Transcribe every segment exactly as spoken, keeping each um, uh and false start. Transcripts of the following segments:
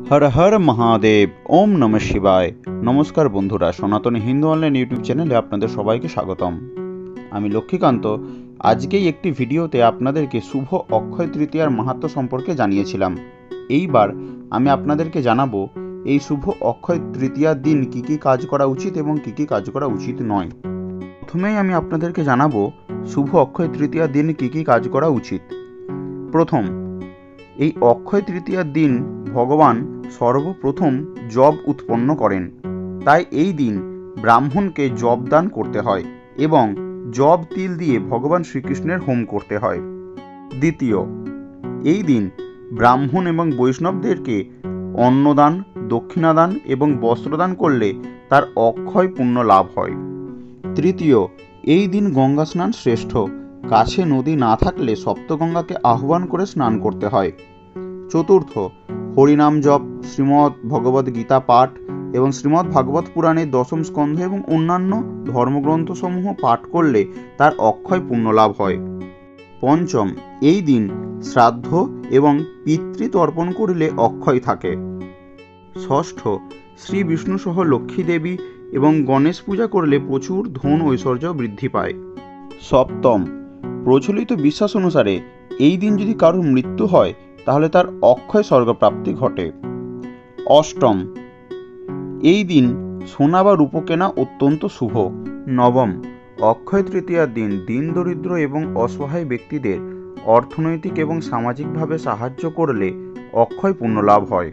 হর হর মহাদেব। ওম নমঃ শিবায়। নমস্কার বন্ধুরা, সনাতনী হিন্দু অনলাইন ইউটিউব চ্যানেলে আপনাদের সবাইকে স্বাগতম। আমি লক্ষ্মীকান্ত। আজকেই একটি ভিডিওতে আপনাদেরকে শুভ অক্ষয় তৃতীয়ার মাহাত্ম্য সম্পর্কে জানিয়েছিলাম। এইবার আমি আপনাদেরকে জানাবো এই শুভ অক্ষয় তৃতীয়ার দিন কি কি কাজ করা উচিত এবং কি কি কাজ করা উচিত নয়। প্রথমেই আমি আপনাদেরকে জানাবো শুভ অক্ষয় তৃতীয়ার দিন কি কি কাজ করা উচিত। প্রথম, এই অক্ষয় তৃতীয়ার দিন ভগবান সর্বপ্রথম যব উৎপন্ন করেন, তাই এই দিন ব্রাহ্মণকে যব দান করতে হয় এবং যব তিল দিয়ে ভগবান শ্রীকৃষ্ণের হোম করতে হয়। দ্বিতীয়, এই দিন ব্রাহ্মণ এবং বৈষ্ণবদেরকে অন্নদান, দক্ষিণাদান এবং বস্ত্রদান করলে তার অক্ষয় পুণ্য লাভ হয়। তৃতীয়, এই দিন গঙ্গা স্নান শ্রেষ্ঠ। কাছে নদী না থাকলে সপ্তগঙ্গাকে আহ্বান করে স্নান করতে হয়। চতুর্থ, হরিনাম জপ, শ্রীমদ্ ভগবদ গীতা পাঠ এবং শ্রীমদ্ ভাগবত পুরাণের দশম স্কন্ধ এবং অন্যান্য ধর্মগ্রন্থসমূহ পাঠ করলে তার অক্ষয় পুণ্য লাভ হয়। পঞ্চম, এই দিন শ্রাদ্ধ এবং পিতৃতর্পণ করলে অক্ষয় থাকে। ষষ্ঠ, শ্রী বিষ্ণু সহ লক্ষ্মী দেবী এবং গণেশ পূজা করলে প্রচুর ধন ঐশ্বর্য বৃদ্ধি পায়। সপ্তম, প্রচলিত বিশ্বাস অনুসারে এই দিন যদি কারোর মৃত্যু হয় তাহলে তার অক্ষয় স্বর্গপ্রাপ্তি ঘটে। অষ্টম, এই দিন সোনা বা রূপো কেনা অত্যন্ত শুভ। নবম, অক্ষয় তৃতীয়ার দিন দিন দরিদ্র এবং অসহায় ব্যক্তিদের অর্থনৈতিক এবং সামাজিকভাবে সাহায্য করলে অক্ষয় পুণ্য লাভ হয়।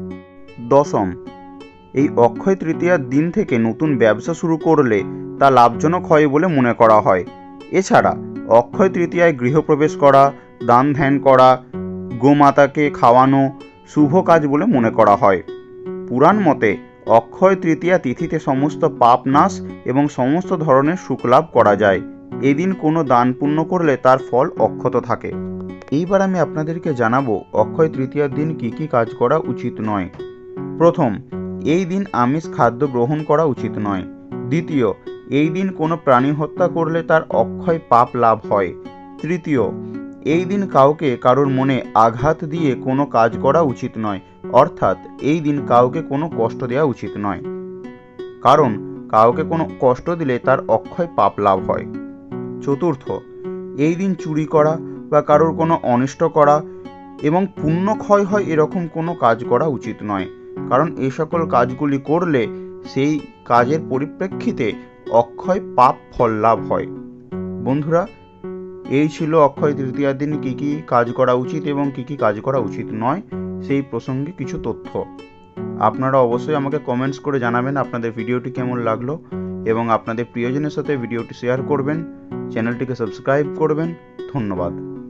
দশম, এই অক্ষয় তৃতীয়ার দিন থেকে নতুন ব্যবসা শুরু করলে তা লাভজনক হয় বলে মনে করা হয়। এছাড়া অক্ষয় তৃতীয়ায় গৃহপ্রবেশ করা, দান ধ্যান করা, গোমাতাকে খাওয়ানো শুভ কাজ বলে মনে করা হয়। পুরাণ মতে অক্ষয় তৃতীয়া তিথিতে সমস্ত পাপ নাশ এবং সমস্ত ধরনের সুখ লাভ করা যায়। এদিন কোনো দান পুণ্য করলে তার ফল অক্ষত থাকে। এইবার আমি আপনাদেরকে জানাবো অক্ষয় তৃতীয়ার দিন কি কি কাজ করা উচিত নয়। প্রথম, এই দিন আমিষ খাদ্য গ্রহণ করা উচিত নয়। দ্বিতীয়, এই দিন কোনো প্রাণী হত্যা করলে তার অক্ষয় পাপ লাভ হয়। তৃতীয়, এই দিন কাউকে কারোর মনে আঘাত দিয়ে কোনো কাজ করা উচিত নয়, অর্থাৎ এই দিন কাউকে কোনো কষ্ট দেওয়া উচিত নয়, কারণ কাউকে কোনো কষ্ট দিলে তার অক্ষয় পাপ লাভ হয়। চতুর্থ, এই দিন চুরি করা বা কারোর কোনো অনিষ্ট করা এবং পুণ্য ক্ষয় হয় এরকম কোনো কাজ করা উচিত নয়, কারণ এই সকল কাজগুলি করলে সেই কাজের পরিপ্রেক্ষিতে অক্ষয় পাপ ফল লাভ হয়। বন্ধুরা, এই ছিল অক্ষয় তৃতীয়ার দিন কি কি কাজ করা উচিত এবং কি কি কাজ করা উচিত নয় সেই প্রসঙ্গে কিছু তথ্য। আপনারা অবশ্যই আমাকে কমেন্টস করে জানাবেন আপনাদের ভিডিওটি কেমন লাগলো এবং আপনাদের প্রিয়জনের সাথে ভিডিওটি শেয়ার করবেন, চ্যানেলটিকে সাবস্ক্রাইব করবেন। ধন্যবাদ।